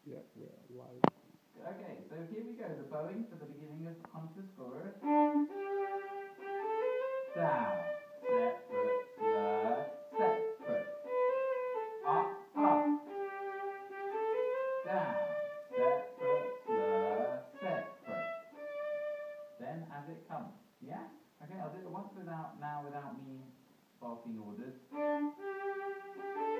Yeah, we're live. Okay, so here we go. The bowing for the beginning of Hunter's Chorus. Down, separate, slur, separate. Up, up. Down, separate, slur, separate. Then as it comes. Yeah? Okay, I'll do it once without me barking orders.